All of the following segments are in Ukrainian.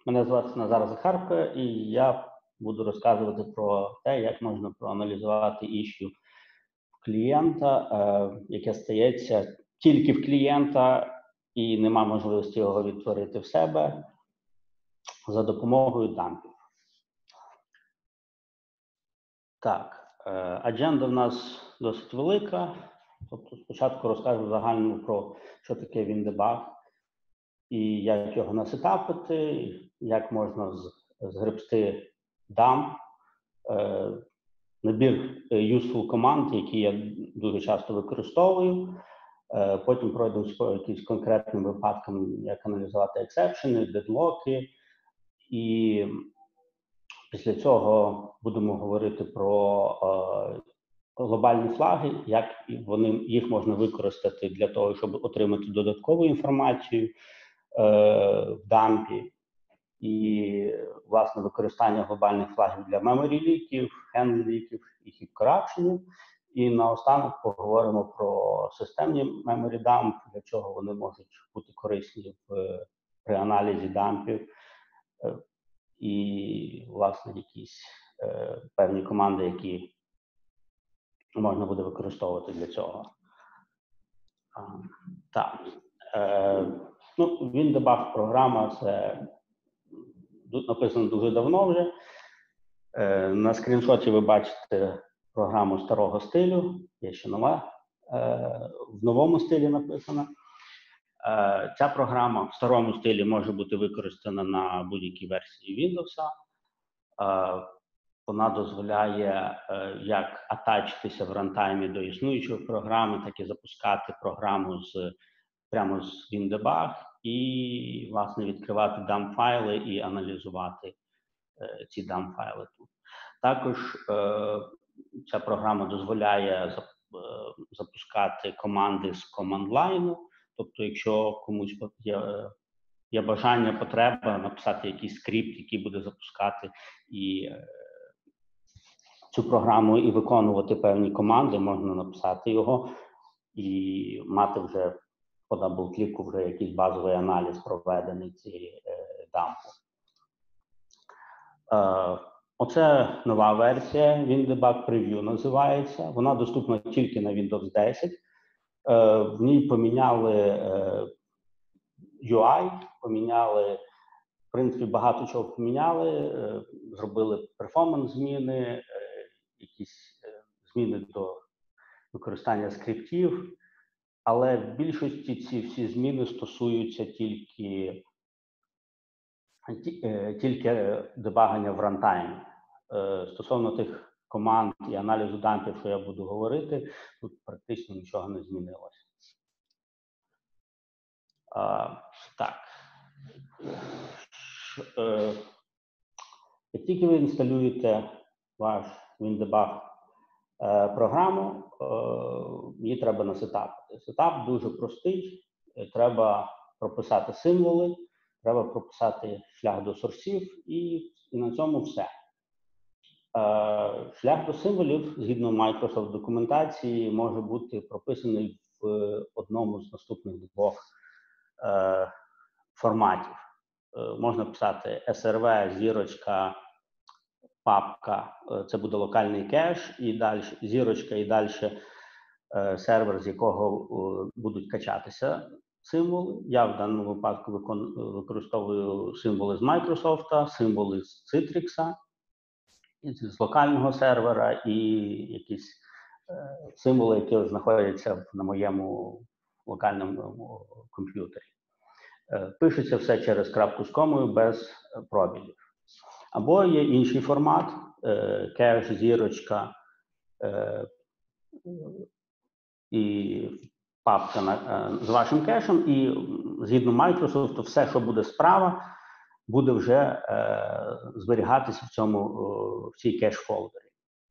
Мене звати Назар Закharko, і я буду розказувати про те, як можна проаналізувати іщу клієнта, яке стається тільки в клієнта, і нема можливості його відтворити в себе за допомогою дампів. Так, адженда в нас досить велика. Тобто спочатку розкажу загально про, що таке WinDbg, і як його насетапити, як можна згребсти dump, набір useful команд, які я дуже часто використовую. Потім пройдемо по якимось конкретним випадкам, як аналізувати ексепшени, дедлоки. І після цього будемо говорити про глобальні флаги, як їх можна використати для того, щоб отримати додаткову інформацію в дампі. І, власне, використання глобальних флагів для memory-ліків, handle-ліків і heap-корапшенів. І наостанок поговоримо про системні memory dump, для чого вони можуть бути корисні при аналізі дампів. І, власне, якісь певні команди, які можна буде використовувати для цього. Так. WinDbg програма, це написано дуже давно вже. На скріншоті ви бачите програму старого стилю, є ще нова, в новому стилі написана. Ця програма в старому стилі може бути використана на будь-якій версії Windows. Вона дозволяє як атачитися в рантаймі до існуючої програми, так і запускати програму прямо з WinDbg і, власне, відкривати dump-файли і аналізувати ці dump-файли тут. Також ця програма дозволяє запускати команди з команд-лайну. Тобто, якщо комусь є бажання, потреба написати якийсь скрипт, який буде запускати і цю програму і виконувати певні команди, можна написати його і мати вже по дабл-кліку вже якийсь базовий аналіз проведений цієї дампу. Оце нова версія, WinDbg Preview називається. Вона доступна тільки на Windows 10. В ній поміняли UI, поміняли, в принципі, багато чого поміняли, зробили перформанс-зміни, якісь зміни до використання скриптів, але в більшості ці всі зміни стосуються тільки дебагання в рантаймі. Стосовно тих команд і аналізу дампів, що я буду говорити, тут практично нічого не змінилося. Так. Як тільки ви інсталюєте ваш WinDbg програму, її треба насетапити. Сетап дуже простий. Треба прописати символи, треба прописати шлях до сорсів і на цьому все. Шлях до символів, згідно Microsoft документації, може бути прописаний в одному з наступних двох форматів. Можна писати SRV, зірочка, папка, це буде локальний кеш, і далі зірочка, і далі сервер, з якого будуть качатися символи. Я в даному випадку використовую символи з Microsoft, символи з Citrix, з локального сервера і якісь символи, які знаходяться на моєму локальному комп'ютері. Пишеться все через крапку з комою без пробілів. Або є інший формат, кеш, зірочка і папка з вашим кешем, і згідно Microsoft, все, що буде справа, буде вже зберігатися в цій кеш-фолдері.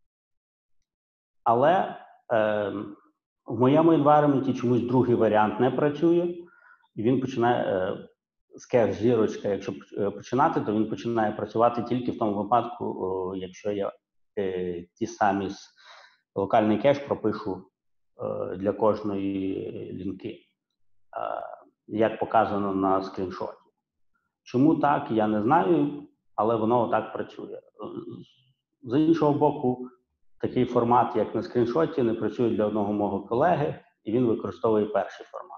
Але в моєму environment чомусь другий варіант не працює, і він починає з кеш-зірочка, якщо починати, то він починає працювати тільки в тому випадку, якщо я ті самі локальний кеш пропишу для кожної лінки, як показано на скріншоті. Чому так, я не знаю, але воно так працює. З іншого боку, такий формат, як на скріншоті, не працює для одного мого колеги, і він використовує перший формат.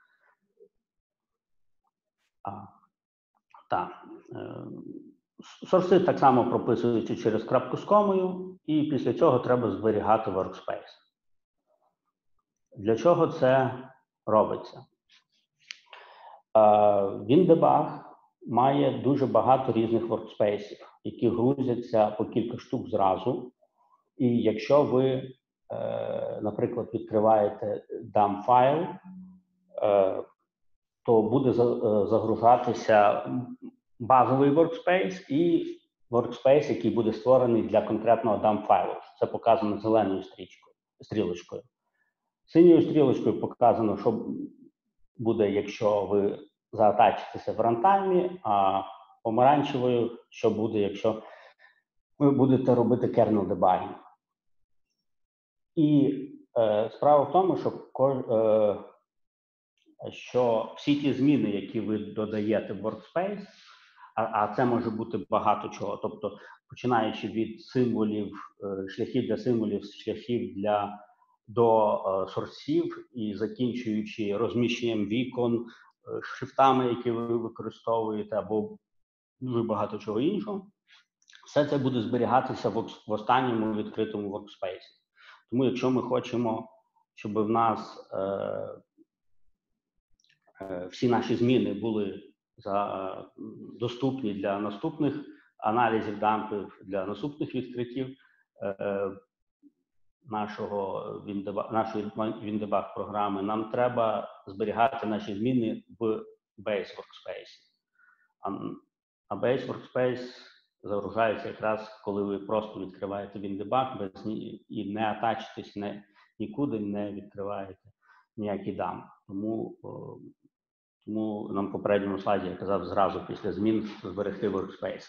Сорси так само прописуються через крапку з комою, і після цього треба зберігати workspace. Для чого це робиться? WinDbg має дуже багато різних workspace'ів, які грузяться по кілька штук зразу. І якщо ви, наприклад, відкриваєте dump-файл, то буде загружатися базовий workspace і workspace, який буде створений для конкретного dump-файлу. Це показано зеленою стрілочкою. Синьою стрілочкою показано, що буде, якщо ви заатачитеся в рантаймі, а помаранчевою, що буде, якщо ви будете робити kernel debugging. І справа в тому, що всі ті зміни, які ви додаєте в workspace, а це може бути багато чого, тобто починаючи від символів, шляхів для символів, шляхів до сорсів і закінчуючи розміщенням вікон, шрифтами, які ви використовуєте, або дуже багато чого іншого, все це буде зберігатися в останньому відкритому workspace. Тому якщо ми хочемо, щоб в нас всі наші зміни були доступні для наступних аналізів дампів, для наступних відкриттів нашої WinDbg програми, нам треба зберігати наші зміни в Base Workspace. А Base Workspace загружається якраз, коли ви просто відкриваєте WinDbg і не атачитесь нікуди, не відкриваєте ніякі дамп. Тому на попередньому слайді я казав зразу після змін зберегти Workspace.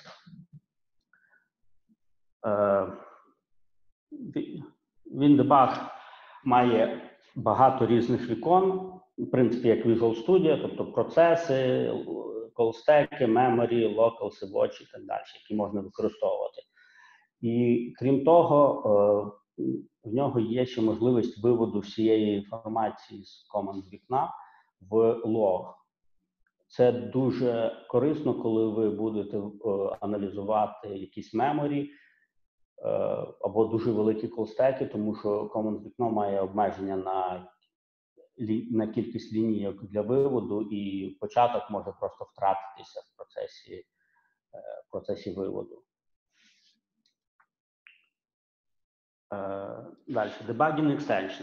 WinDbg має багато різних вікон, в принципі, як Visual Studio, тобто процеси, call-стеки, memory, locals, watch і так далі, які можна використовувати. І крім того, в нього є ще можливість виводу всієї інформації з команд вікна в лог. Це дуже корисно, коли ви будете аналізувати якісь меморі або дуже великі колстеки, тому що команд вікно має обмеження на кількість лінійок для виводу, і початок може просто втратитися в процесі виводу. Далі, debugging extension.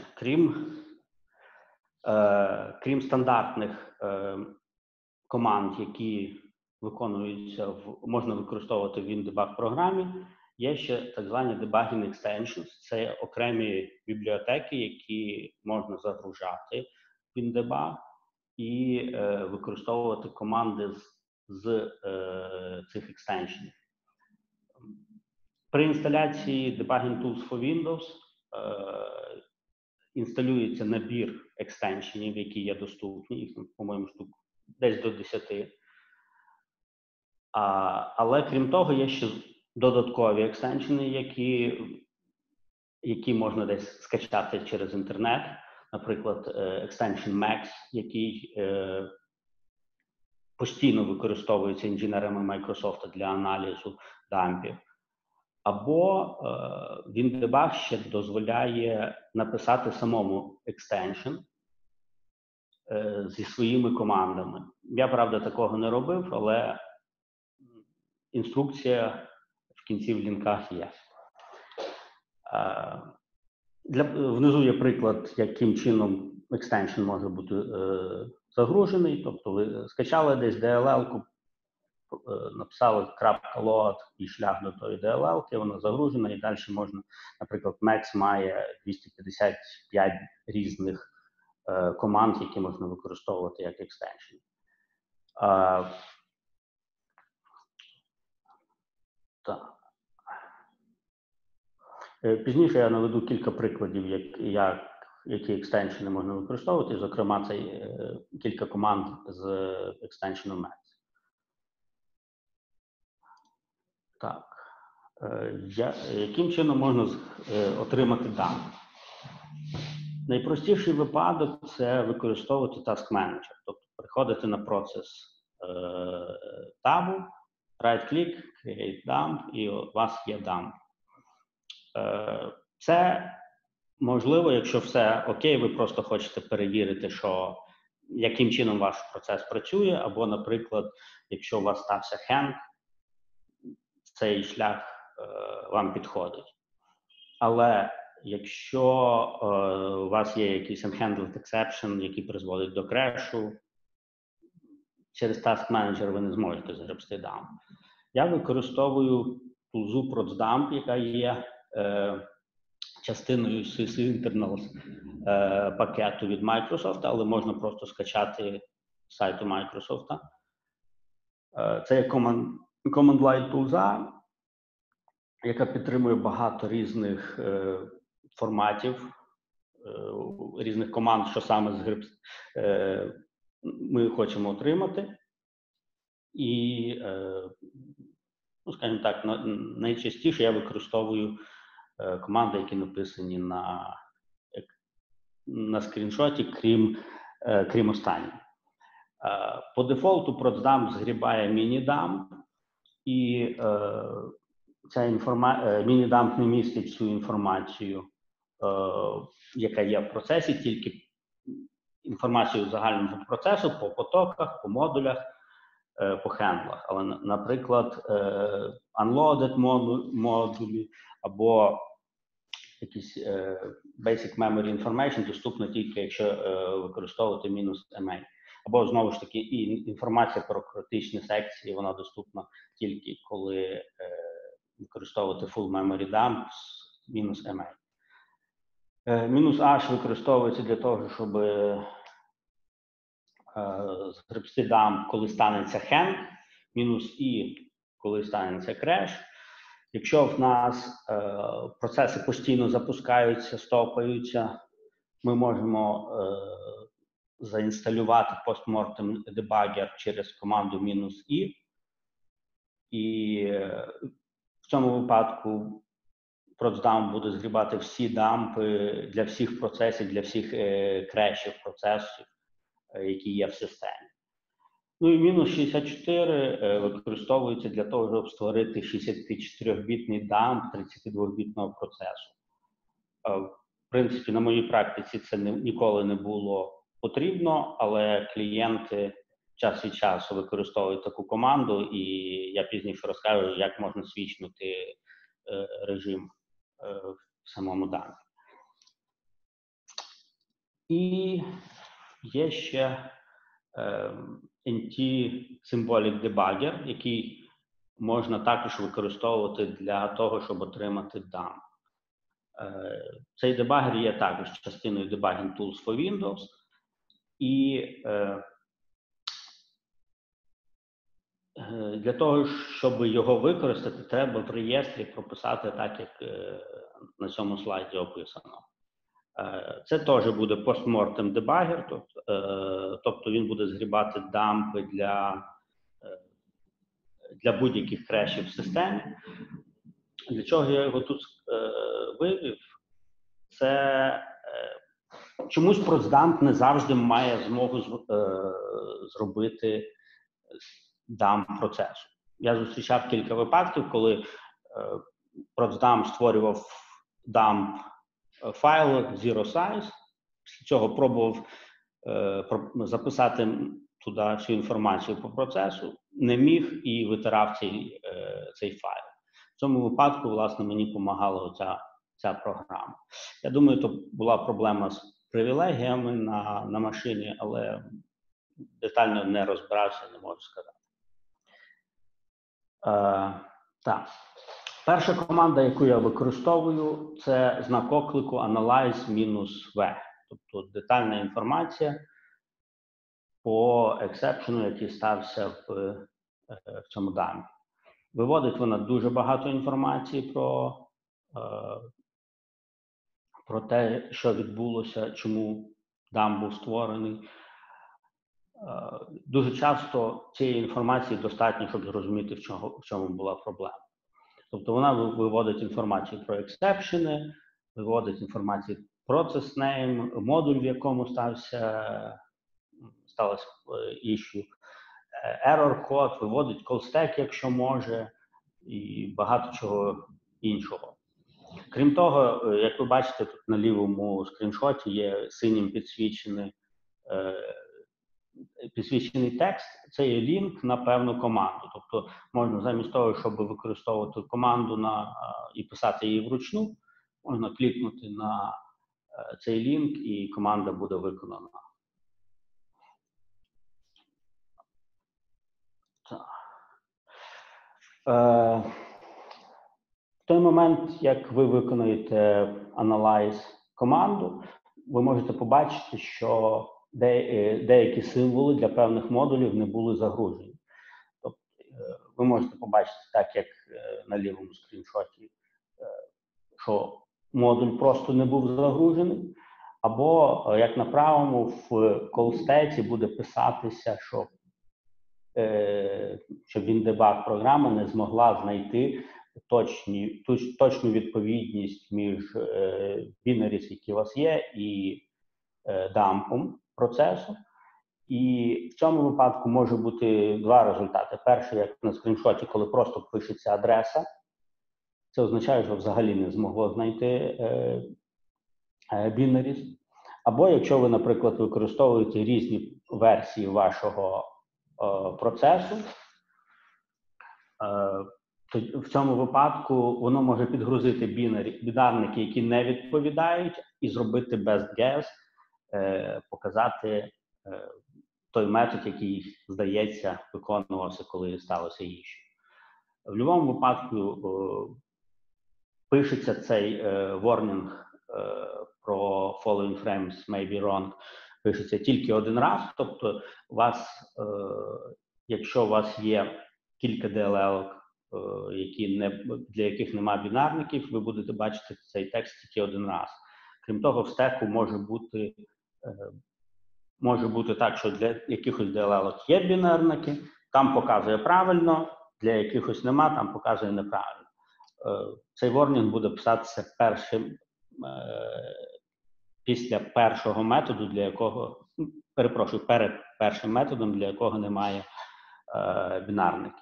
Крім стандартних команд, які виконуються, можна використовувати в WinDbg програмі, є ще так звані debugging extensions. Це окремі бібліотеки, які можна загружати в WinDbg і використовувати команди з цих екстеншенів. При інсталяції Debugging Tools for Windows інсталюється набір екстеншенів, які є доступні, їх, по-моєму, штук десь до 10. Але крім того, є ще додаткові екстеншени, які можна десь скачати через інтернет. Наприклад, екстеншн Max, який постійно використовується інженерами Microsoft для аналізу дампів. Або WinDbg ще дозволяє написати самому екстеншн зі своїми командами. Я, правда, такого не робив, але інструкція в кінці в лінках є. Внизу є приклад, яким чином екстеншн може бути загружений. Тобто ви скачали десь DLL-ку, написали .load і шлях до тої DLL-ки, вона загружена, і далі можна, наприклад, Max має 255 різних команд, які можна використовувати як екстеншн. Пізніше я наведу кілька прикладів, які екстеншени можна використовувати, зокрема, це кілька команд з екстеншеном Max. Так. Яким чином можна отримати дамп? Найпростіший випадок – це використовувати Task Manager. Тобто приходити на процес табу, right-click, create dump, і у вас є dump. Це можливо, якщо все окей, ви просто хочете перевірити, яким чином ваш процес працює, або, наприклад, якщо у вас стався хенг, цей шлях вам підходить. Але якщо у вас є якийсь unhandled exception, який призводить до крешу, через Task Manager ви не зможете згребсти дамп. Я використовую тулзу ProcDump, яка є частиною Internals пакету від Microsoft, але можна просто скачати з сайту Microsoft. Це є Command Line тулза, яка підтримує багато різних форматів, різних команд, що саме ми хочемо отримати. І, ну, скажімо так, найчастіше я використовую команди, які написані на скріншоті, крім останньої. По дефолту ProcDump згрібає міні-дамп, і міні-дамп не містить цю інформацію, яка є в процесі, тільки інформацію загального процесу по потоках, по модулях, по хендлах. Але, наприклад, unloaded модулі або якісь basic memory information доступно тільки, якщо використовувати -MA. Або, знову ж таки, і інформація про критичні секції, вона доступна тільки, коли використовувати full memory dump з -MA. -H використовується для того, щоб згребсти дамп, коли станеться хенг, -E, коли станеться креш. Якщо в нас процеси постійно запускаються, стопаються, ми можемо заінсталювати постмортем дебагер через команду -E. І в цьому випадку ProcDump буде згрібати всі дампи для всіх процесів, для всіх крешів процесів, які є в системі. Ну і -64 використовується для того, щоб створити 64-бітний дамп 32-бітного процесу. В принципі, на моїй практиці це ніколи не було потрібно, але клієнти час від часу використовують таку команду, і я пізніше розкажу, як можна свічнути режим в самому дампі. І є ще NT-Symbolic Debugger, який можна також використовувати для того, щоб отримати дамп. Цей дебагер є також частиною Debugging Tools for Windows, і для того, щоб його використати, треба в реєстрі прописати так, як на цьому слайді описано. Це теж буде постмортем дебагер, тобто він буде згрібати дампи для будь-яких крешів в системі. Для чого я його тут вивів? Це чомусь ProcDump не завжди має змогу зробити дамп процесу. Я зустрічав кілька випадків, коли ProcDump створював дамп файл zero size, після цього пробував записати туди всю інформацію по процесу, не міг і витирав цей файл. В цьому випадку, власне, мені допомагала ця програма. Я думаю, то була проблема з привілегіями на машині, але детально не розбирався, не можу сказати. Так. Перша команда, яку я використовую, це знак оклику analyze-v, тобто детальна інформація по ексепшену, який стався в цьому дампі. Виводить вона дуже багато інформації про те, що відбулося, чому дамп був створений. Дуже часто цієї інформації достатньо, щоб зрозуміти, в чому була проблема. Тобто вона виводить інформацію про ексепшени, виводить інформацію про process name, модуль, в якому сталося issue, error код, виводить call stack, якщо може, і багато чого іншого. Крім того, як ви бачите, тут на лівому скріншоті є синім підсвічений текст, це є лінк на певну команду. Тобто можна замість того, щоб використовувати команду і писати її вручну, можна клікнути на цей лінк і команда буде виконана. В той момент, як ви виконуєте Analyze команду, ви можете побачити, що деякі символи для певних модулів не були загружені. Тобто, ви можете побачити, так як на лівому скріншоті, що модуль просто не був загружений, або, як на правому, в call-stack буде писатися, що WinDbg програма не змогла знайти точну відповідність між binaries, які у вас є, і дампом процесу. І в цьому випадку може бути два результати. Перший, як на скріншоті, коли просто пишеться адреса, це означає, що взагалі не змогло знайти binaries. Або якщо ви, наприклад, використовуєте різні версії вашого процесу, то в цьому випадку воно може підгрузити бінарники, які не відповідають, і зробити best guess, показати той метод, який, здається, виконувався, коли сталося issue. В будь-якому випадку пишеться цей warning про following frames may be wrong, пишеться тільки один раз, тобто якщо у вас є кілька DLL, для яких немає бінарників, ви будете бачити цей текст тільки один раз. Крім того, в стеку може бути так, що для якихось DLL є бінарники, там показує правильно, для якихось нема, там показує неправильно. Цей warning буде писатися після першого методу, перед першим методом, для якого немає бінарників.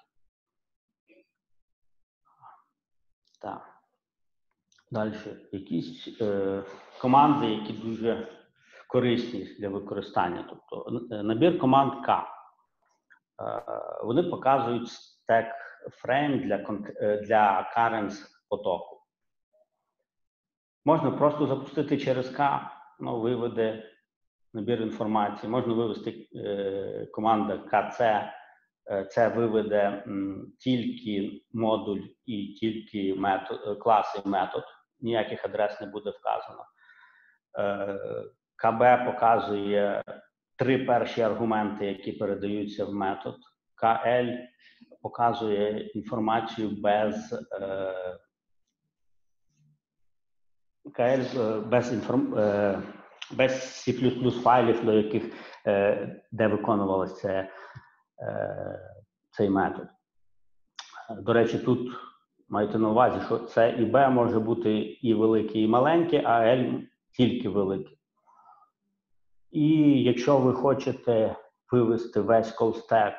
Так. Далі. Якісь команди, які дуже корисні для використання. Тобто набір команд K. Вони показують stack frame для currents потоку. Можна просто запустити через K, виведе набір інформації. Можна вивести команда KC, це виведе тільки модуль і тільки клас і метод. Ніяких адрес не буде вказано. КБ показує 3 перші аргументи, які передаються в метод. КЛ показує інформацію без C++ файлів, де виконувалося цей метод. До речі, тут маєте на увазі, що це і B може бути і великий, і маленький, а L тільки великий. І якщо ви хочете вивести весь call stack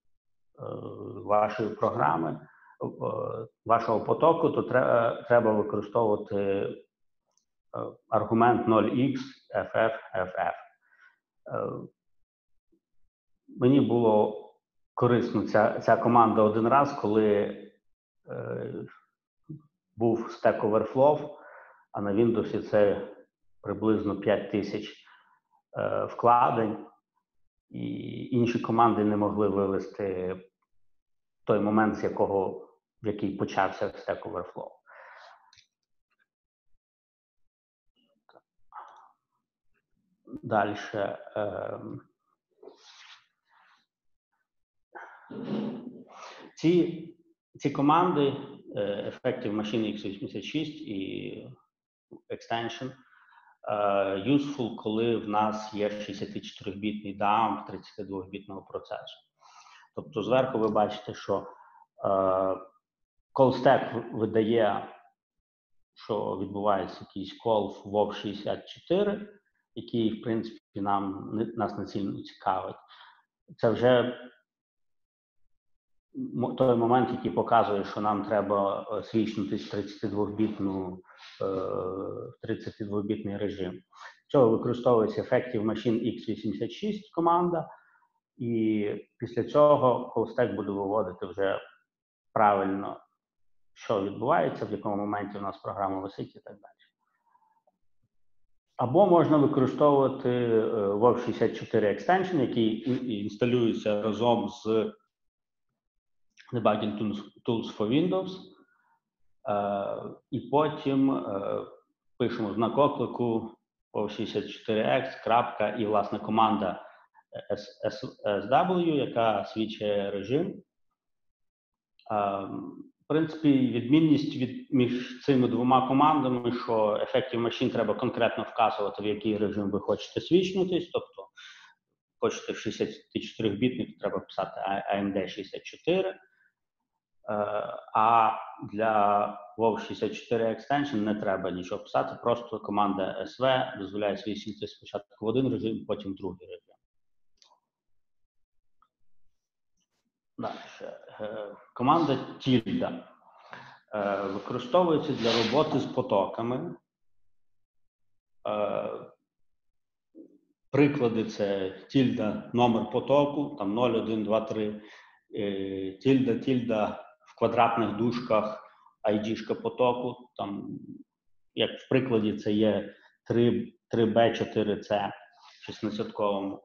вашої програми, вашого потоку, то треба використовувати аргумент 0x ff. Мені було корисно ця команда один раз, коли був Stack Overflow, а на Windows це приблизно 5000 вкладень, і інші команди не могли вивести той момент, в який почався Stack Overflow. Далі. Ці команди Effective Machine x86 і Extension useful, коли в нас є 64-бітний dump 32-бітного процесу. Тобто зверху ви бачите, що call-stack видає, що відбувається якийсь call в WOW64, який, в принципі, нас не сильно цікавить. Це вже той момент, який показує, що нам треба свічнути 32-бітний режим. Цього використовується Effective Machine x86 команда, і після цього call-stack буде виводити вже правильно, що відбувається, в якому моменті у нас програма висить і так далі. Або можна використовувати WOW64 Extension, який інсталюється разом з Debugging Tools for Windows. І потім пишемо знак оклику WOW64X, крапка, і, власне, команда SW, яка свідчує режим. В принципі, відмінність між цими двома командами, що Effective Machine треба конкретно вказувати, в який режим ви хочете свічнутись, тобто хочете в 64-бітник, треба писати AMD 64, а для WOW64 Extension не треба нічого писати, просто команда SV дозволяє свічнутись спочатку в один режим, потім в другий режим. Далі. Команда tilde використовується для роботи з потоками. Приклади – це tilde номер потоку, там 0, 1, 2, 3, tilde в квадратних дужках ID-шка потоку, там, як в прикладі, це є 3B, 4C в 16-ковому.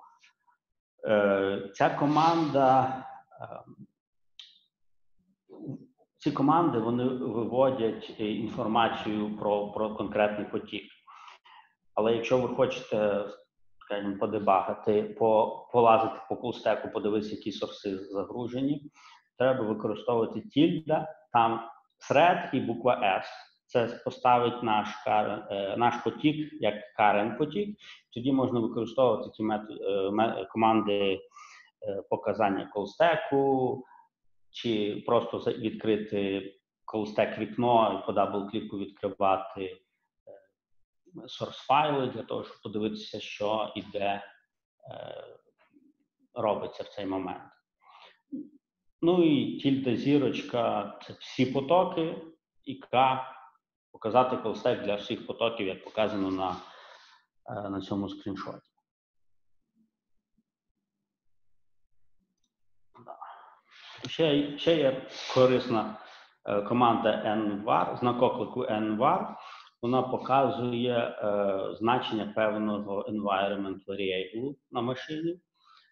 Ці команди, вони виводять інформацію про конкретний потік. Але якщо ви хочете, скажімо, подебагати, полазити по call-stack, подивитися, які сорси загружені, треба використовувати tilde, там thread і буква S. Це поставить наш потік як current потік. Тоді можна використовувати ті команди показання call-stack, чи просто відкрити call-stack вікно і по дабл-кліку відкривати source-файли для того, щоб подивитися, що і де робиться в цей момент. Ну і tilde зірочка – це всі потоки, і K – показати call-stack для всіх потоків, як показано на цьому скріншоті. Ще є корисна команда nvar, знак оклику nvar. Вона показує значення певного environment variable на машині.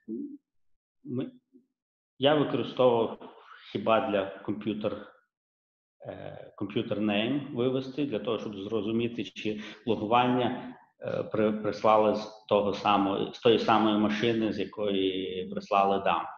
Я використовував хіба для computer name вивести, для того, щоб зрозуміти, чи логування прислали з тої самої машини, з якої прислали дамп.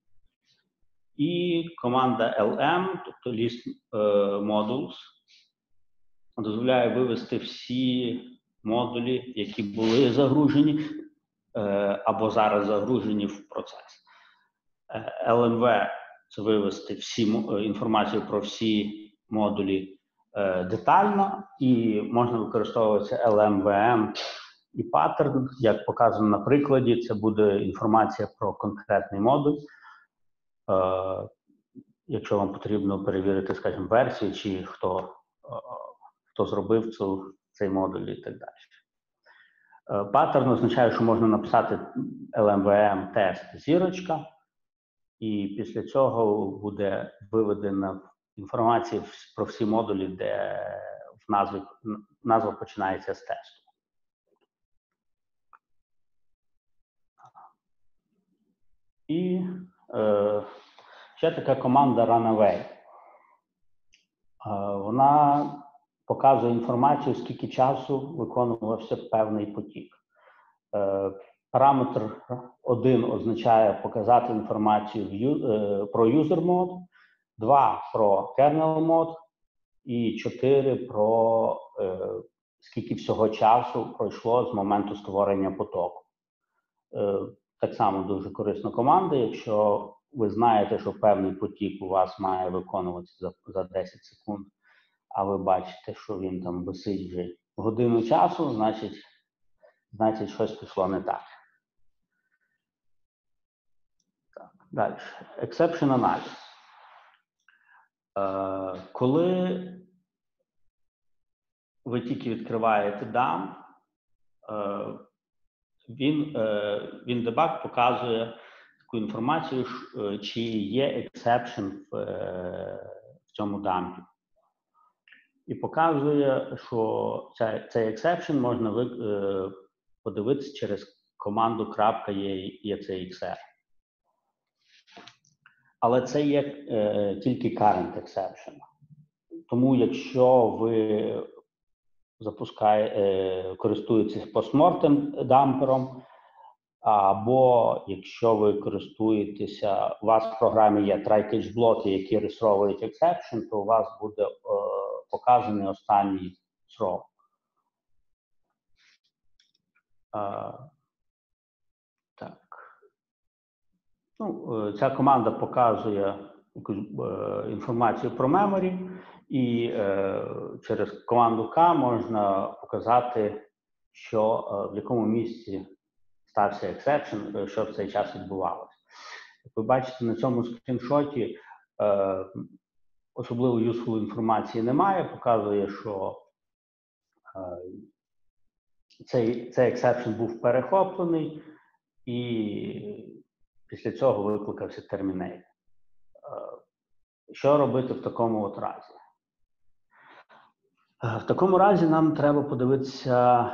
І команда lm, тобто list modules, дозволяє вивести всі модулі, які були загружені або зараз загружені в процес. LMV – це вивести інформацію про всі модулі детально, і можна використовувати LMVM і pattern, як показано на прикладі, це буде інформація про конкретний модуль. Якщо вам потрібно перевірити, скажімо, версію, чи хто зробив цей модуль і так далі. Паттерн означає, що можна написати LMVM тест зірочка, і після цього буде виведена інформація про всі модулі, де назва починається з тесту. І ще така команда runaway. Вона показує інформацію, скільки часу виконувався певний потік. Параметр 1 означає показати інформацію про user mode, 2 про kernel mode і 4 про скільки всього часу пройшло з моменту створення потоку. Так само дуже корисна команда. Якщо ви знаєте, що певний потік у вас має виконуватися за 10 секунд, а ви бачите, що він там висить вже годину часу, значить щось пішло не так. Далі. Exception аналіз. Коли ви тільки відкриваєте DAM, WinDbg показує таку інформацію, чи є exception в цьому дампі. І показує, що цей exception можна подивитися через команду .exr. Але це є тільки current exception. Тому якщо ви користуєтесь постмортем дампером, або якщо ви користуєтеся, у вас в програмі є try-catch-блоки, які реєстровують exception, то у вас буде показаний останній срок. Так. Ну, ця команда показує інформацію про memory, і через команду K можна показати, в якому місці стався exception, що в цей час відбувалося. Як ви бачите, на цьому скріншоті особливо useful інформації немає, показує, що цей exception був перехоплений, і після цього викликався terminate. Що робити в такому разі? В такому разі нам треба подивитися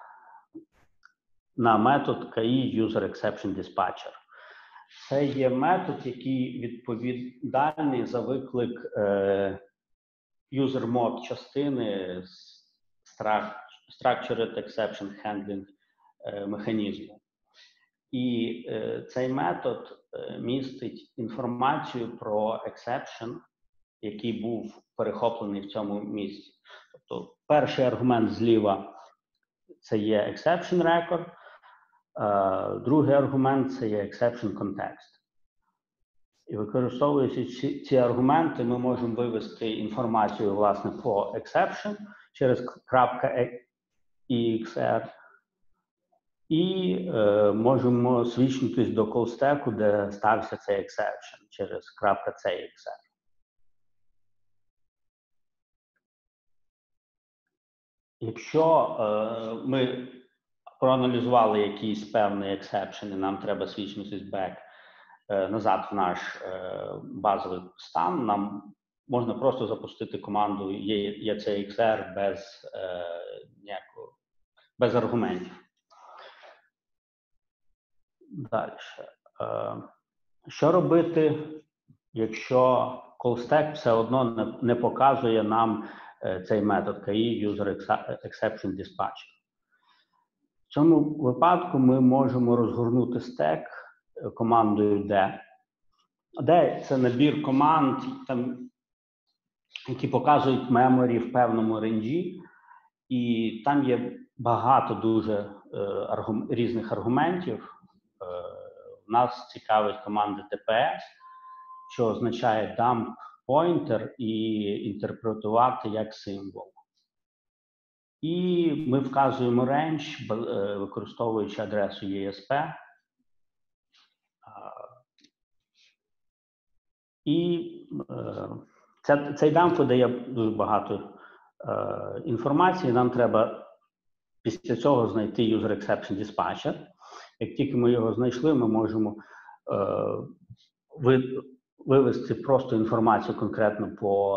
на метод KI user-exception-dispatcher. Це є метод, який відповідальний за виклик user-mod частини з structured exception handling механізму. І цей метод містить інформацію про exception, який був перехоплений в цьому місці. Тобто перший аргумент зліва – це є exception record, другий аргумент – це є exception context. І використовуючи ці аргументи, ми можемо вивести інформацію, власне, по exception через .exr, і можемо свідчитись до callstack, де стався цей exception через .cxr. Якщо ми проаналізували якийсь певний exception, і нам треба свідчитись назад в наш базовий стан, нам можна просто запустити команду ecxr без аргументів. Далі. Що робити, якщо callstack все одно не показує нам цей метод KI user-exception-dispatcher? В цьому випадку ми можемо розгорнути стек командою D. D – це набір команд, які показують memory в певному ренджі, і там є багато дуже різних аргументів. Нас цікавить команда DPS, що означає dump pointer і інтерпретувати як символ. І ми вказуємо range, використовуючи адресу ESP. І цей dump видає дуже багато інформації. Нам треба після цього знайти user-exception-dispatcher. Як тільки ми його знайшли, ми можемо вивести просто інформацію конкретно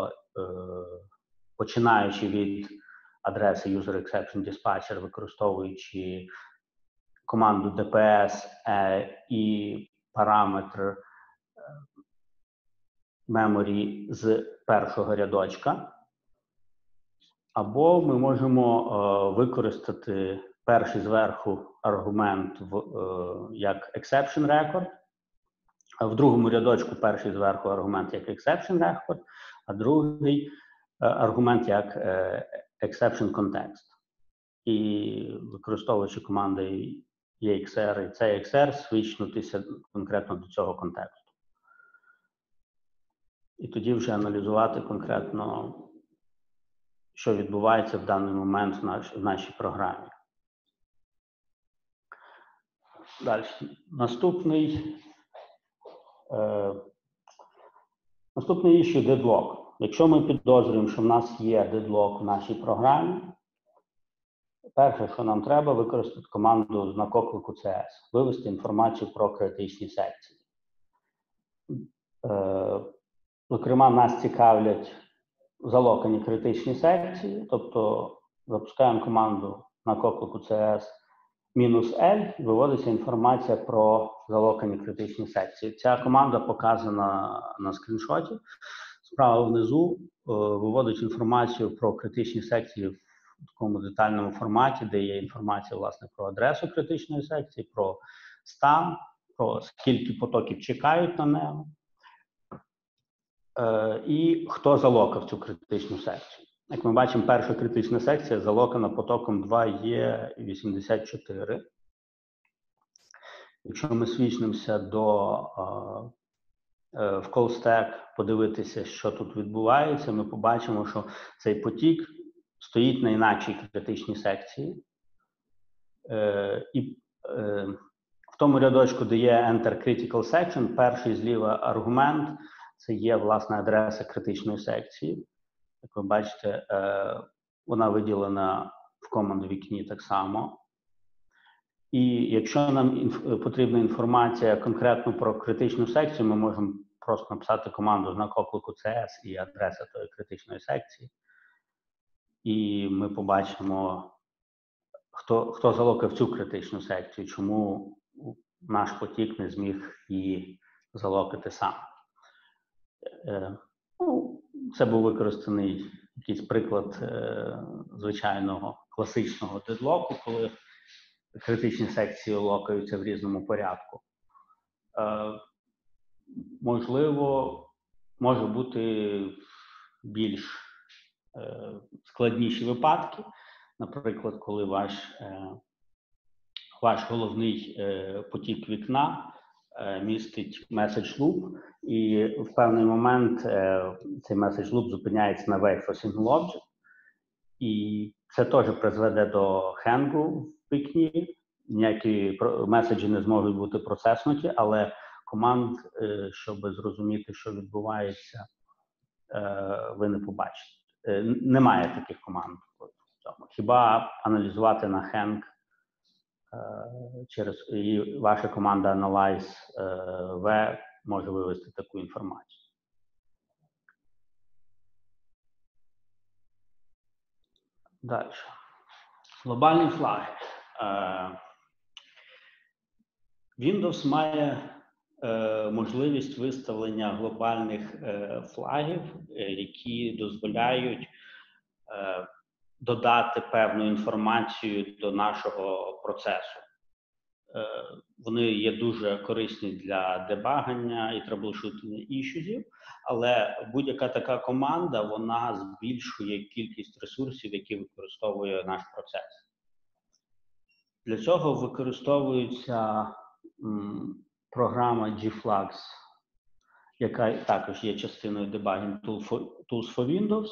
починаючи від адреси user-exception-dispatcher, використовуючи команду DPS і параметр memory з першого рядочка. Або ми можемо використати перший зверху аргумент як exception record, в другому рядочку перший зверху аргумент як exception record, а другий аргумент як exception context. І використовуючи команди EXR і CXR, свідчитися конкретно до цього контексту. і тоді вже аналізувати конкретно, що відбувається в даний момент в нашій програмі. Далі. Наступний issue – Deadlock. Якщо ми підозрюємо, що в нас є Deadlock в нашій програмі, перше, що нам треба, використати команду знак оклику CS, вивести інформацію про критичні секції. Зокрема, нас цікавлять залокані критичні секції, тобто запускаємо команду знак оклику CS -L, виводиться інформація про залокані критичні секції. Ця команда показана на скріншоті. Справа внизу виводить інформацію про критичні секції в такому детальному форматі, де є інформація, власне, про адресу критичної секції, про стан, про скільки потоків чекають на нього, і хто залокав цю критичну секцію. Як ми бачимо, перша критична секція залокана потоком 2E84. Якщо ми свічнемося в call-stack, подивитися, що тут відбувається, ми побачимо, що цей потік стоїть на інакшій критичній секції. І в тому рядочку, де є Enter Critical Section, перший зліва аргумент – це є, власне, адреса критичної секції. Як ви бачите, вона виділена в команд вікні так само. І якщо нам потрібна інформація конкретно про критичну секцію, ми можемо просто написати команду знак оклику CS і адреса тої критичної секції. І ми побачимо, хто залокав цю критичну секцію, чому наш потік не зміг її залокати сам. Це був використаний якийсь приклад звичайного класичного дедлоку, коли критичні секції локаються в різному порядку. Можливо, може бути більш складніші випадки. Наприклад, коли ваш головний потік вікна містить message loop, і в певний момент цей message loop зупиняється на wait for single object, і це теж призведе до хенгу в вікні, ніякі меседжі не зможуть бути процеснуті, але команд, щоб зрозуміти, що відбувається, ви не побачите. Немає таких команд. Хіба аналізувати на хенг через і ваша команда Analyze V може вивести таку інформацію. Далі. Глобальні флаги. Windows має можливість виставлення глобальних флагів, які дозволяють додати певну інформацію до нашого процесу. Вони є дуже корисні для дебагання і траблшутінга ішузів, але будь-яка така команда, вона збільшує кількість ресурсів, які використовує наш процес. Для цього використовується програма gflags, яка також є частиною debugging tools for Windows.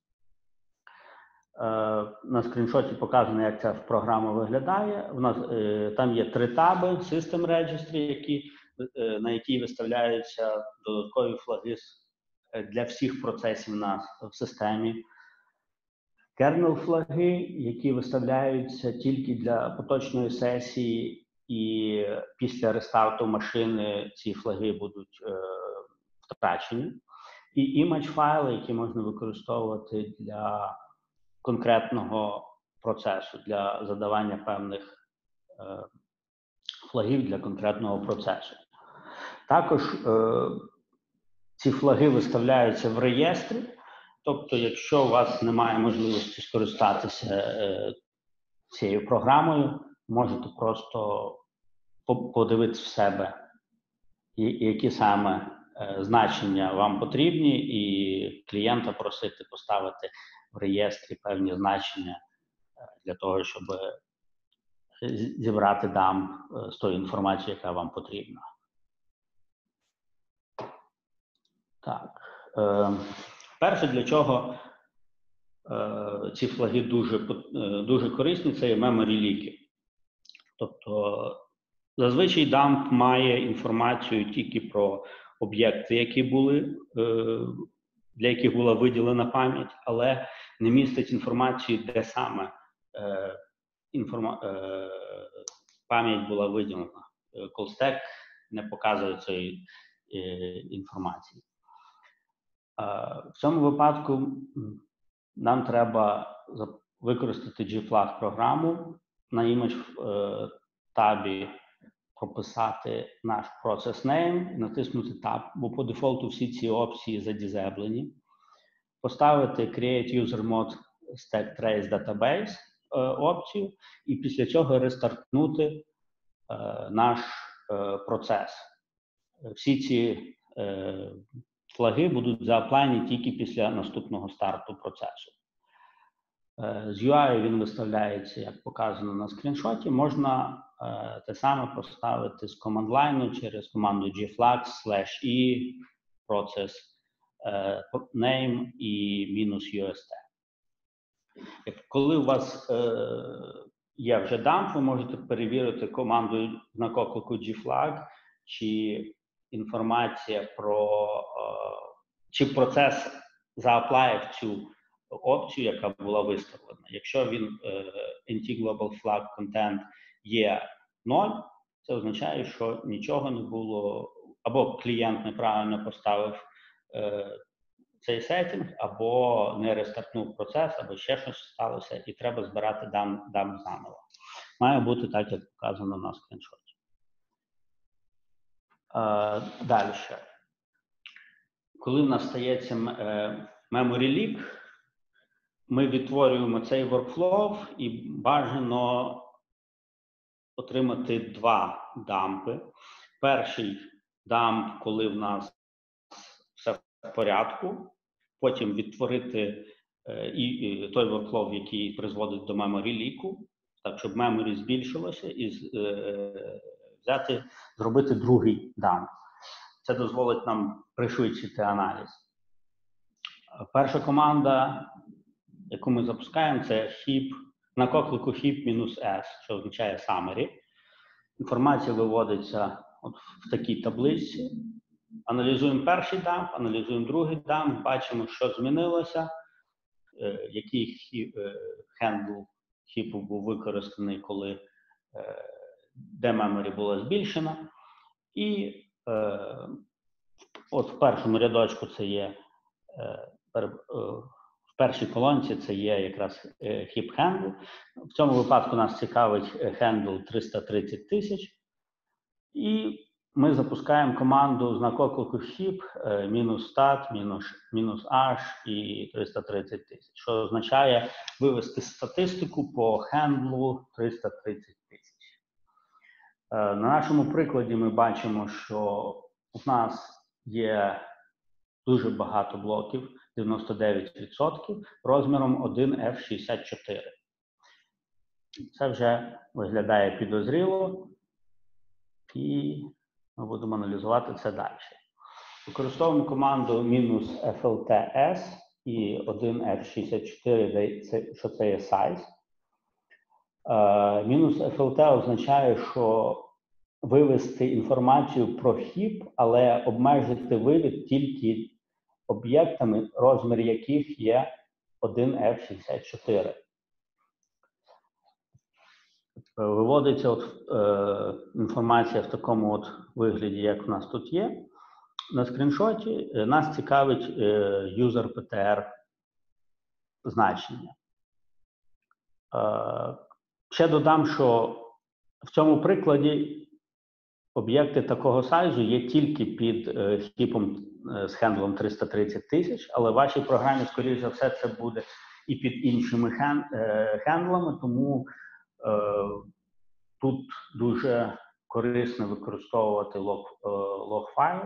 На скріншоті показано, як ця програма виглядає. У нас там є 3 таби: System Registry, на якій виставляються додаткові флаги для всіх процесів в системі. Kernel флаги, які виставляються тільки для поточної сесії, і після рестарту машини ці флаги будуть втрачені. І image файли, які можна використовувати для конкретного процесу, для задавання певних флагів для конкретного процесу. Також ці флаги виставляються в реєстрі, тобто якщо у вас немає можливості скористатися цією програмою, можете просто подивитися в себе, які саме значення вам потрібні, і клієнта просити поставити в реєстрі певні значення для того, щоб зібрати дамп з тої інформації, яка вам потрібна. Так. Перше, для чого ці флаги дуже корисні, це є memory leak. Тобто, зазвичай дамп має інформацію тільки про об'єкти, які були, для яких була виділена пам'ять, але не містить інформацію, де саме пам'ять була виділена. Callstack не показує цієї інформації. В цьому випадку нам треба використати gflag програму, на image табі прописати наш process name, натиснути Tab, бо по дефолту всі ці опції задізеблені, поставити Create User Mode Stack Trace Database опцію і після цього рестартнути наш процес. Всі ці флаги будуть зааплайні тільки після наступного старту процесу. З UI він виставляється, як показано на скріншоті. Можна те саме поставити з команд-лайну через команду gflag /e process name і -ust. Коли у вас є вже дамп, ви можете перевірити командою знак оклику gflag, чи інформація про, чи процес зааплає в цю опцію, яка була виставлена. Якщо він anti-global-flag content є 0, це означає, що нічого не було, або клієнт неправильно поставив цей сеттинг, або не рестартнув процес, або ще щось сталося, і треба збирати дамп заново. Має бути так, як показано на скріншоті. Далі. Коли в нас стається memory leak, ми відтворюємо цей workflow і бажано отримати два дампи. Перший дамп, коли в нас все в порядку, потім відтворити той workflow, який призводить до memory leak, так, щоб memory збільшилося, і зробити другий дамп. Це дозволить нам пришвидшити аналіз. Перша команда, яку ми запускаємо, це heap, на оклику heap-s, що означає summary. Інформація виводиться от в такій таблиці. Аналізуємо перший дамп, аналізуємо другий дамп, бачимо, що змінилося, який хендл хіпу був використаний, коли де memory була збільшена. І от в першому рядочку це є, в першій колонці це є якраз heap handle. В цьому випадку нас цікавить handle 330 тисяч. І ми запускаємо команду знак оклику heap -stat, -h і 330 тисяч, що означає вивести статистику по хендлу 330 тисяч. На нашому прикладі ми бачимо, що у нас є дуже багато блоків, 99%, розміром 1F64. Це вже виглядає підозріло, і ми будемо аналізувати це далі. Використовуємо команду -flts і 1F64, що це є size. -flt означає, що вивести інформацію про heap, але обмежити вивід тільки об'єктами, розмір яких є 1F64. Виводиться інформація в такому вигляді, як в нас тут є. На скріншоті нас цікавить user-ptr значення. Ще додам, що в цьому прикладі об'єкти такого сайзу є тільки під хіпом з хендлом 330 тисяч, але в вашій програмі, скоріш за все, це буде і під іншими хендлами, тому тут дуже корисно використовувати лог-файл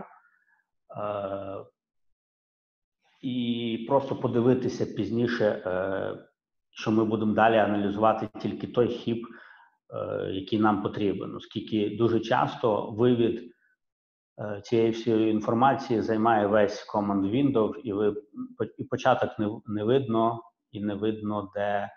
і просто подивитися пізніше, що ми будемо далі аналізувати тільки той хіп, який нам потрібен, оскільки дуже часто вивід цієї всієї інформації займає весь command window, і початок не видно, і не видно,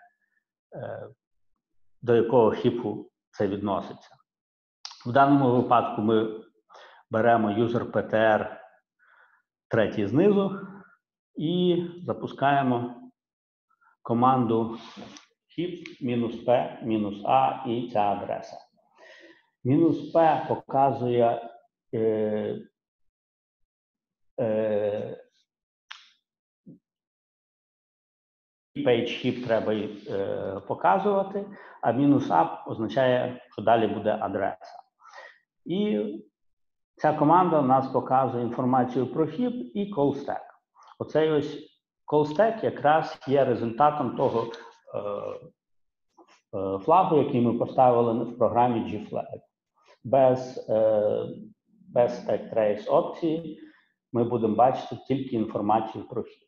до якого хіпу це відноситься. В даному випадку ми беремо user-ptr третій знизу і запускаємо команду heap -p-a і ця адреса. -p показує page heap треба показувати, а -a означає, що далі буде адреса. І ця команда у нас показує інформацію про heap і call-stack. Оцей ось call-stack якраз є результатом того флагу, який ми поставили в програмі gflag. Без stack trace опції ми будемо бачити тільки інформацію про heap.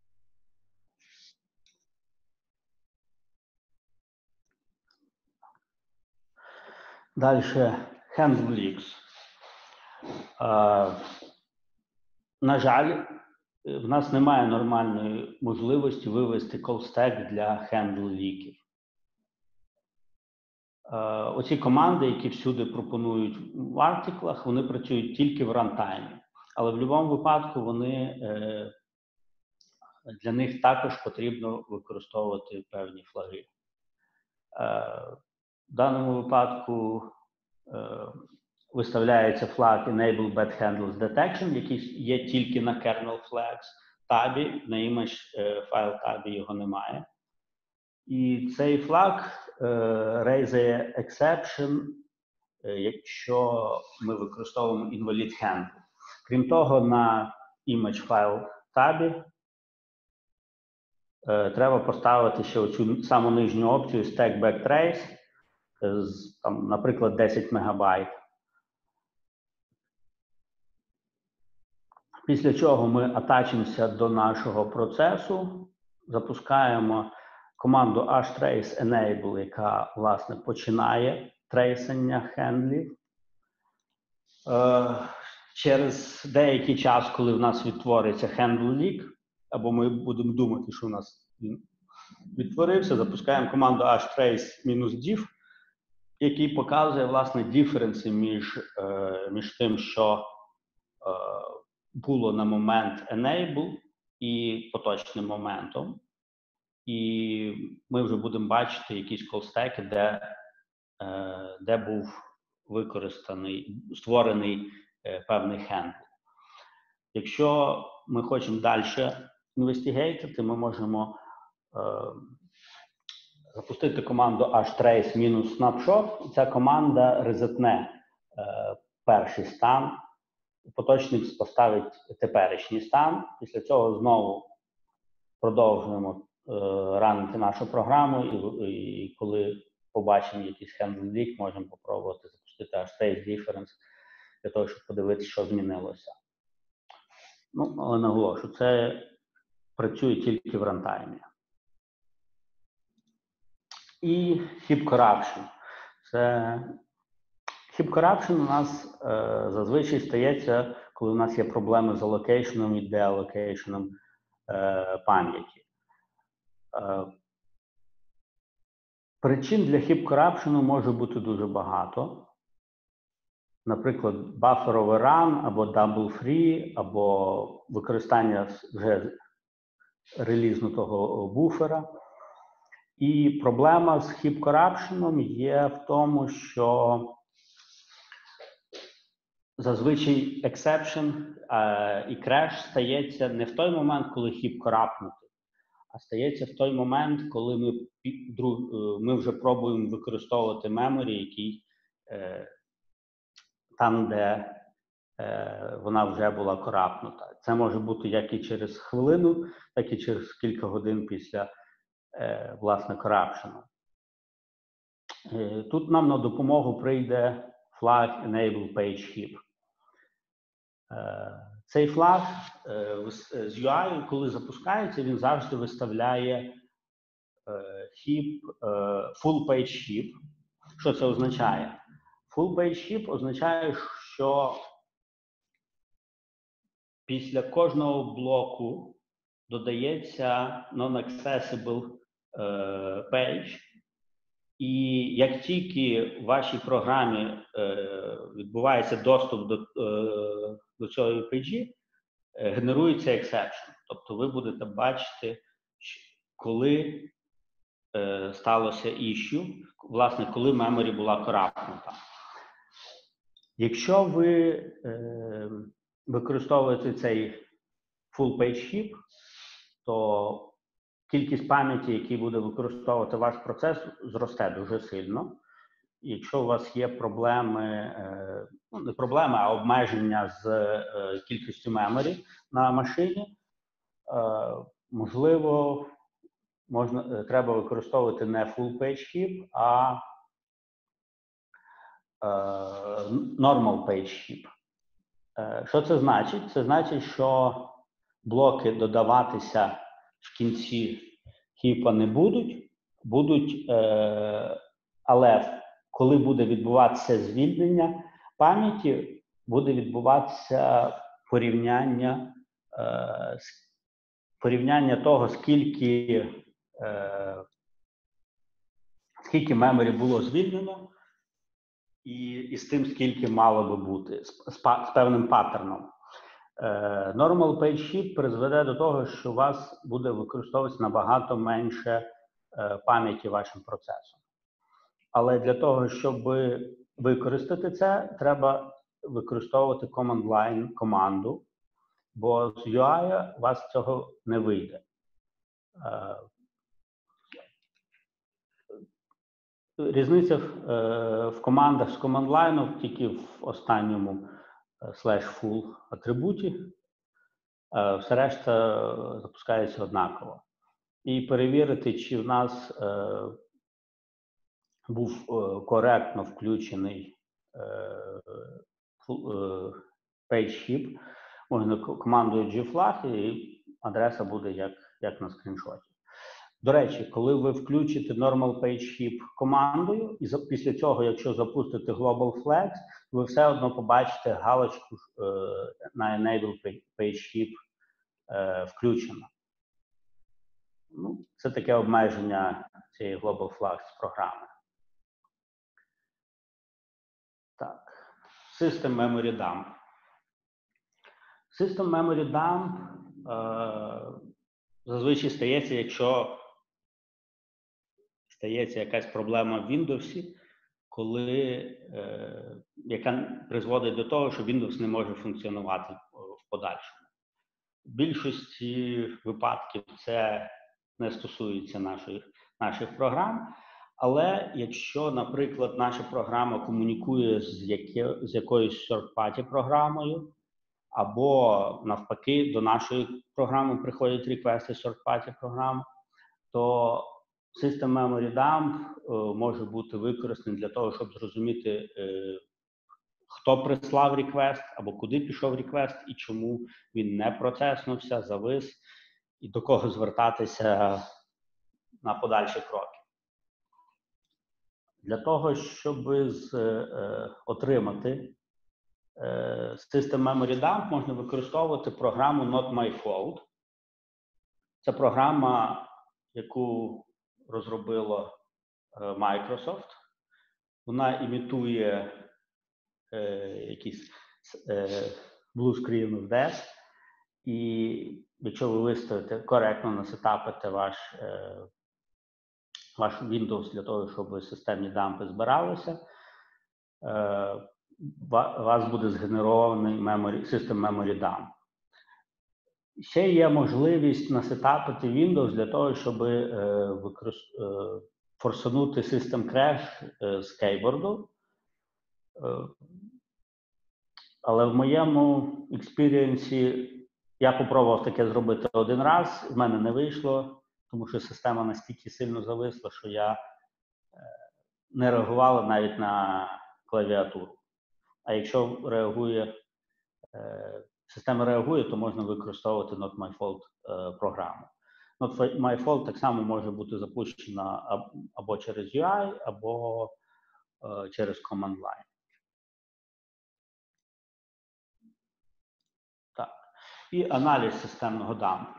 Далі handle leaks. На жаль, в нас немає нормальної можливості вивести call-stack для handle ліків. Оці команди, які всюди пропонують в артиклах, вони працюють тільки в рантаймі. Але в будь-якому випадку для них також потрібно використовувати певні флаги. В даному випадку виставляється флаг Enable Bad Handles Detection, який є тільки на kernel flags табі, на image файл табі його немає. І цей флаг raise exception, якщо ми використовуємо invalid handle. Крім того, на image файл табі треба поставити ще оцю саму нижню опцію Stack Backtrace, наприклад, 10 МБ. Після чого ми атачимося до нашого процесу, запускаємо команду htrace enable, яка, власне, починає трейсення хендлів. Через деякий час, коли в нас відтвориться handle leak, або ми будемо думати, що у нас він відтворився, запускаємо команду htrace-diff, який показує, власне, диференси між тим, що було на момент enable і поточним моментом. І ми вже будемо бачити якісь call-стеки, де був створений певний хендл. Якщо ми хочемо далі інвестигейтити, ми можемо запустити команду htrace-snapshot. Ця команда резетне перший стан, поточник поставить теперішній стан. Після цього знову продовжуємо ранити нашу програму, і коли побачимо якийсь handle leak, можемо спробувати запустити htrace difference для того, щоб подивитися, що змінилося. Ну, але наголошу, це працює тільки в рантаймі. І heap corruption. Heap corruption у нас зазвичай стається, коли у нас є проблеми з алокейшеном і деалокейшеном пам'яті. Причин для heap corruption може бути дуже багато. Наприклад, buffer overrun, або double free, або використання вже релізнутого буфера. І проблема з heap corruption є в тому, що зазвичай exception і crash стається не в той момент, коли heap corruptнутий, а стається в той момент, коли ми вже пробуємо використовувати memory, який там, де вона вже була корапнута. Це може бути як і через хвилину, так і через кілька годин після, власне, корапшену. Тут нам на допомогу прийде флаг Enable Page Heap. Цей флаг з UI, коли запускається, він завжди виставляє Full Page Heap. Що це означає? Full Page Heap означає, що після кожного блоку додається non-accessible page, і як тільки в вашій програмі відбувається доступ до цього пейджі, генерується exception. Тобто ви будете бачити, коли сталося issue, власне, коли memory була корапнута. Якщо ви використовуєте цей full page heap, то кількість пам'яті, який буде використовувати ваш процес, зросте дуже сильно. Якщо у вас є проблеми, не проблеми, а обмеження з кількістю memory на машині, можливо, треба використовувати не full page heap, а normal page heap. Що це значить? Це значить, що блоки додаватися в кінці хіпа не будуть, але коли буде відбуватися звільнення пам'яті, буде відбуватися порівняння того, скільки меморі було звільнено, і з тим, скільки мало би бути, з певним паттерном. Normal page heap призведе до того, що у вас буде використовуватися набагато менше пам'яті вашим процесом. Але для того, щоб використати це, треба використовувати command line команду, бо з UI у вас цього не вийде. Різниця в командах з command line тільки в останньому /full атрибуті, все решта запускається однаково. І перевірити, чи в нас був коректно включений page heap, можна командою gflag, і адреса буде як на скріншоті. До речі, коли ви включите normal page heap командою, і після цього, якщо запустите global flags, ви все одно побачите галочку на enable page heap включено. Ну, це таке обмеження цієї global flags програми. Так, System Memory Dump. System Memory Dump зазвичай стається, якщо стається якась проблема в Windows, яка призводить до того, що Windows не може функціонувати в подальшому. В більшості випадків це не стосується наших програм, але якщо, наприклад, наша програма комунікує з якоюсь third-party програмою, або навпаки до нашої програми приходять реквести third-party програм, то System Memory Dump може бути використаний для того, щоб зрозуміти, хто прислав реквест, або куди пішов реквест, і чому він не процеснувся, завис, і до кого звертатися на подальші кроки. Для того, щоб отримати System Memory Dump, можна використовувати програму NotMyFault. Це програма, яку розробило Microsoft. Вона імітує якийсь blue screen of death. І якщо ви виставите, коректно насетапите ваш Windows для того, щоб системні дампи збиралися, у вас буде згенерований System Memory Dump. Ще є можливість насетапити Windows для того, щоб форсанути System Crash з кейборду. Але в моєму експірієнсі я попробував таке зробити один раз, в мене не вийшло, тому що система настільки сильно зависла, що я не реагував навіть на клавіатуру. А якщо система реагує, то можна використовувати NotMyFault програму. NotMyFault так само може бути запущена або через UI, або через Command Line. Так. І аналіз системного дампу.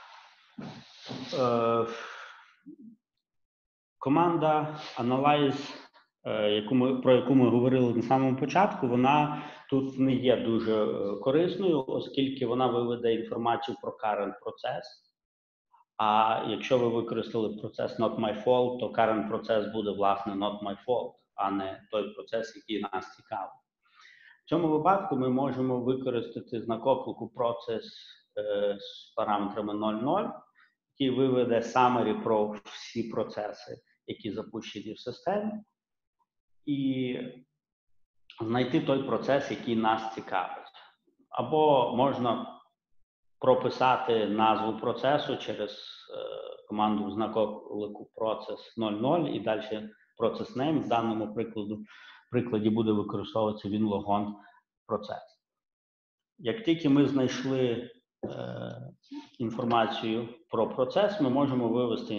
Команда Analyze, про яку ми говорили на самому початку, вона тут не є дуже корисною, оскільки вона виведе інформацію про current процес. А якщо ви використали процес not my fault, то current процес буде, власне, not my fault, а не той процес, який нас цікавить. В цьому випадку ми можемо використати знак оклику процес з параметрами 0,0, який виведе summary про всі процеси, які запущені в системі, і знайти той процес, який нас цікавить. Або можна прописати назву процесу через команду знак оклику процес 0,0 і далі процес name. В даному прикладі буде використовуватися winlogon процес. Як тільки ми знайшли інформацію про процес, ми можемо вивести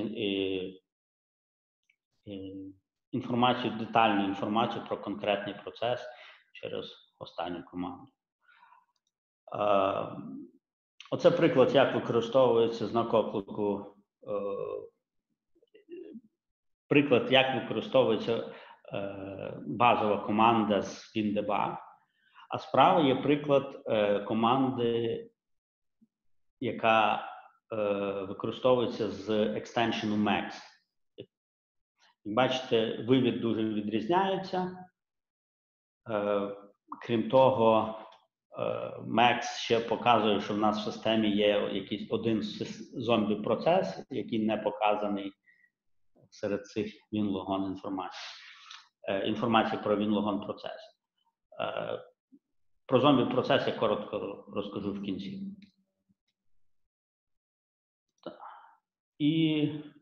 детальну інформацію про конкретний процес через останню команду. Оце приклад, як використовується знак оклику, базова команда з WinDbg. А справа є приклад команди, яка використовується з екстеншену max. Як бачите, вивід дуже відрізняється. Крім того, max ще показує, що в нас в системі є якийсь один зомбі-процес, який не показаний серед цих winlogon інформації про winlogon процес. Про зомбі-процес я коротко розкажу в кінці. І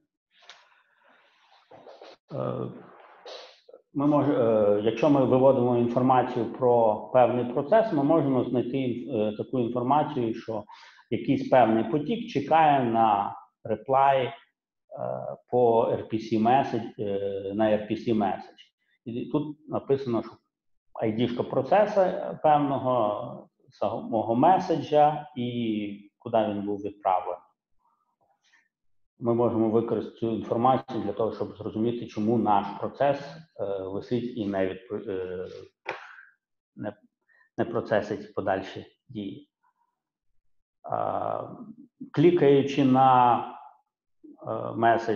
якщо ми виводимо інформацію про певний процес, ми можемо знайти таку інформацію, що якийсь певний потік чекає на реплай по RPC message. І тут написано, що ID-шка процесу певного самого меседжа і куди він був відправлений. Ми можемо використати цю інформацію для того, щоб зрозуміти, чому наш процес висить і не процесить подальші дії. Клікаючи на меседж,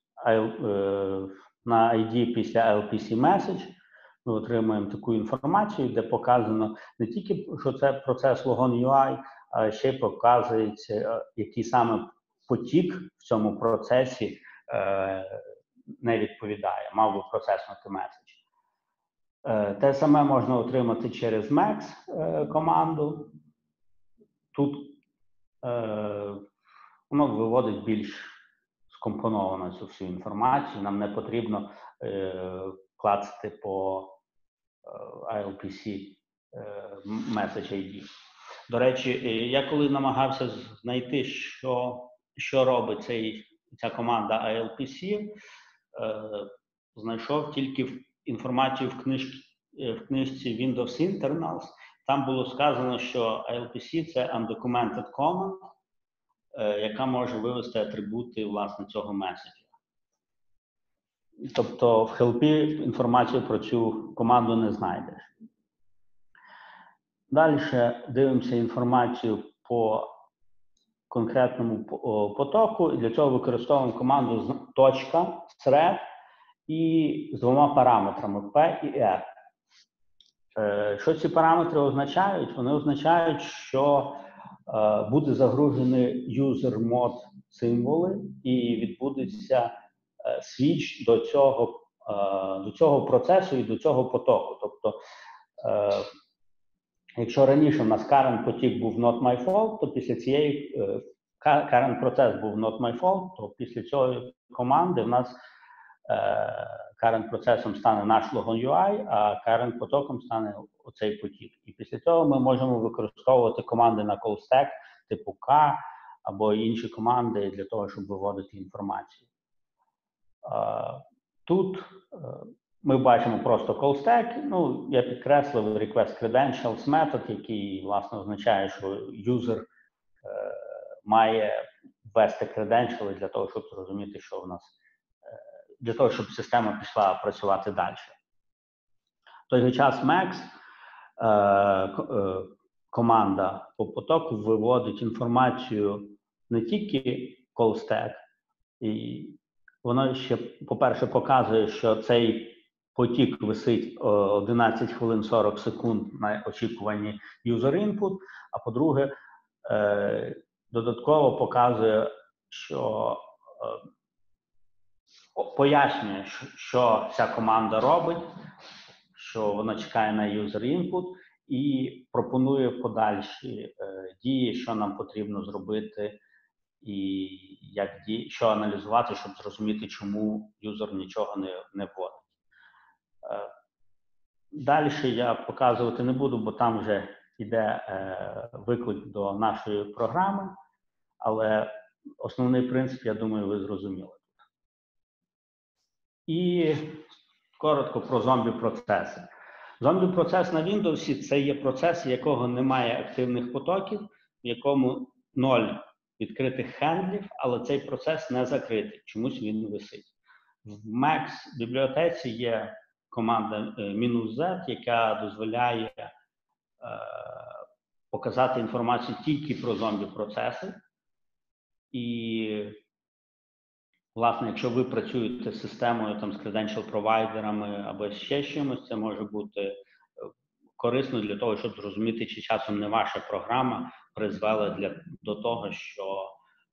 на ID після LPC message, ми отримуємо таку інформацію, де показано не тільки, що це процес logon UI, а ще й показується, який саме потік в цьому процесі не відповідає, мав би процеснути меседж. Те саме можна отримати через max команду. Тут воно виводить більш скомпоновано цю всю інформацію. Нам не потрібно клацати по ILPC message ID. До речі, я коли намагався знайти, що робить ця команда ILPC, знайшов тільки інформацію в книжці Windows Internals. Там було сказано, що ILPC – це undocumented command, яка може вивести атрибути, власне, цього меседжа. Тобто в хелпі інформацію про цю команду не знайдеш. Далі дивимося інформацію по конкретному потоку. І для цього використовуємо команду .thread і з двома параметрами P і R. Що ці параметри означають? Вони означають, що буде загружений user mode символи і відбудеться свіч до цього процесу і до цього потоку. Тобто, якщо раніше в нас current потік був not my fault, то після цієї current процес був not my fault, то після цієї команди в нас current процесом стане наш logon UI, а current потоком стане оцей потік. І після цього ми можемо використовувати команди на call stack типу K або інші команди для того, щоб виводити інформацію. Тут ми бачимо просто call stack. Ну, я підкреслив request credentials метод, який, власне, означає, що user має ввести credentials для того, щоб зрозуміти, що у нас, для того, щоб система пішла працювати далі. В той же час Max, команда по потоку виводить інформацію не тільки call stack, і воно ще, по-перше, показує, що цей потік висить 11 хвилин 40 секунд на очікуванні user input, а по-друге, додатково показує, що пояснює, що ця команда робить, що вона чекає на user input і пропонує подальші дії, що нам потрібно зробити і що аналізувати, щоб зрозуміти, чому юзер нічого не вводить. Далі я показувати не буду, бо там вже йде виклик до нашої програми, але основний принцип, я думаю, ви зрозуміли. І коротко про зомбі-процеси. Зомбі-процес на Windows – це є процес, якого немає активних потоків, в якому 0 відкритих хендлів, але цей процес не закритий, чомусь він висить. В Max бібліотеці є команда "-z", яка дозволяє показати інформацію тільки про зомбі-процеси. І, власне, якщо ви працюєте з системою, там, з credential-провайдерами або ще чимось, це може бути корисно для того, щоб зрозуміти, чи часом не ваша програма призвела до того, що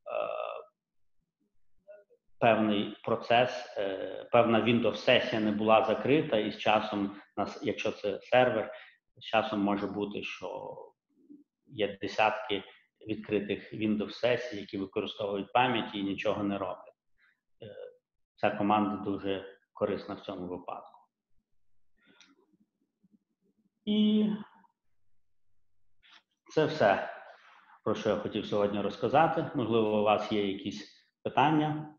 певний процес, певна Windows-сесія не була закрита, і з часом, якщо це сервер, з часом може бути, що є десятки відкритих Windows-сесій, які використовують пам'ять і нічого не роблять. Ця команда дуже корисна в цьому випадку. І це все, про що я хотів сьогодні розказати. Можливо, у вас є якісь питання.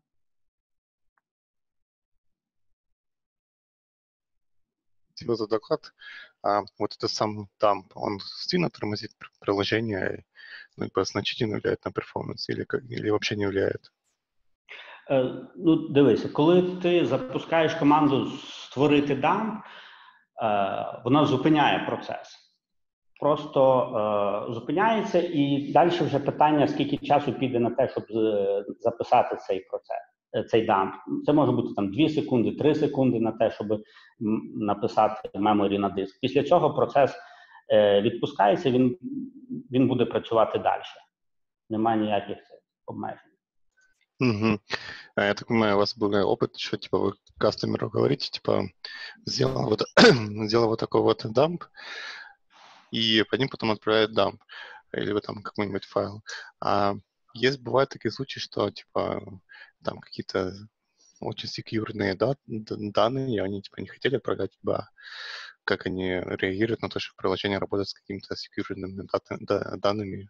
Спасибо за доклад. Вот это сам дамп, он сильно тормозит приложение, ну, значительно влияет на перформанс или вообще не влияет? Ну, дивися, коли ти запускаєш команду «створити дамп», вона зупиняє процес. Просто зупиняється, і далі вже питання, скільки часу піде на те, щоб записати цей процес, цей дамп. Це може бути там 2 секунди, 3 секунди на те, щоб написати memory на диск. Після цього процес відпускається, він буде працювати далі. Немає ніяких обмежень. Угу. Я так понимаю, у вас был опыт, что типа вы кастомеру говорите, типа сделал вот такой вот дамп, и по ним потом отправляет дамп, или вы там какой-нибудь файл. А бывают такие случаи, что типа там какие-то очень секьюрные данные, и они типа не хотели отправлять, либо как они реагируют на то, что приложение работает с какими-то секьюрными данными?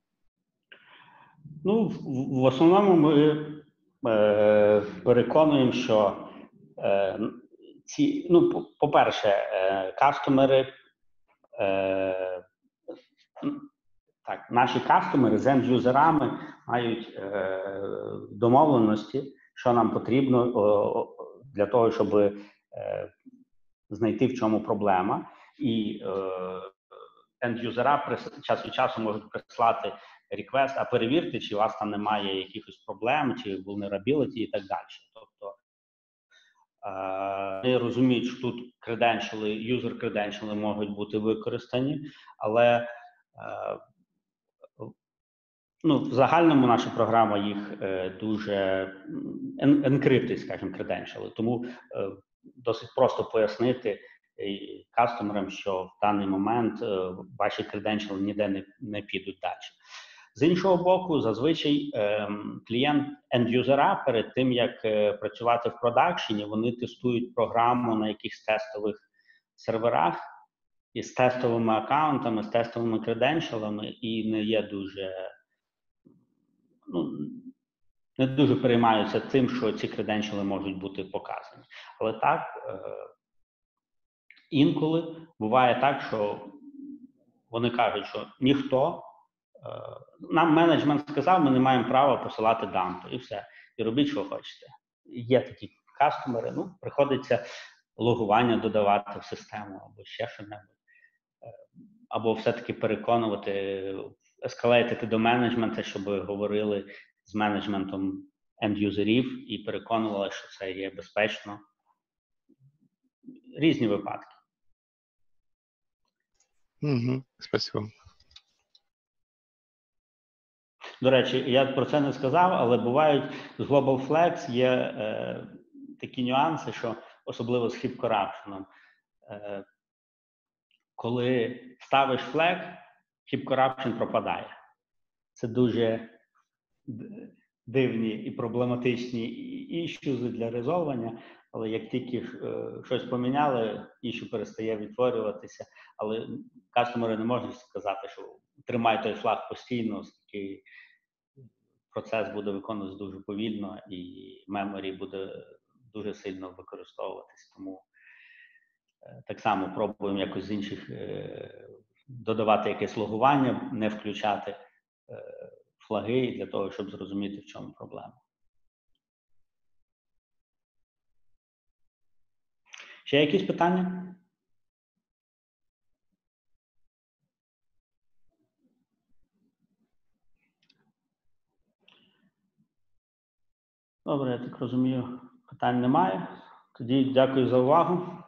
Ну, в основному ми переконуємо, що по-перше, кастомери, наші кастомери з енд-юзерами мають домовленості, що нам потрібно для того, щоб знайти, в чому проблема. І енд-юзера час від часу можуть прислати реквест, а перевірте, чи у вас там немає якихось проблем, чи vulnerability і так далі. Тобто, вони розуміють, що тут юзер-креденшали можуть бути використані, але в загальному наша програма їх дуже енкриптить, скажімо, креденшали. Тому досить просто пояснити кастомерам, що в даний момент ваші креденшали ніде не підуть далі. З іншого боку, зазвичай клієнт енд-юзера перед тим, як працювати в продакшені, вони тестують програму на якихось тестових серверах із тестовими аккаунтами, з тестовими креденшалами, і не дуже переймаються тим, що ці креденшали можуть бути показані. Але так, інколи буває так, що вони кажуть, що ніхто Нам менеджмент сказав, ми не маємо права посилати дампи, і все. І робіть, що хочете. Є такі кастомери, ну, приходиться логування додавати в систему, або ще що-небудь. Або все-таки переконувати, ескалейтити до менеджменту, щоб говорили з менеджментом енд-юзерів і переконували, що це є безпечно. Різні випадки. Спасибо. До речі, я про це не сказав, але бувають з Global Flex є такі нюанси, що особливо з heap corruption. Коли ставиш флег, heap corruption пропадає. Це дуже дивні і проблематичні іщузи для резолвання, але як тільки щось поміняли, іщу перестає відтворюватися, але кастомери не можуть сказати, що тримай той флаг постійно, оскільки процес буде виконуватися дуже повільно і меморі буде дуже сильно використовуватись. Тому так само пробуємо якось з інших додавати якесь логування, не включати флаги для того, щоб зрозуміти, в чому проблема. Ще якісь питання? Добре, я так розумію, питань немає. Тоді дякую за увагу.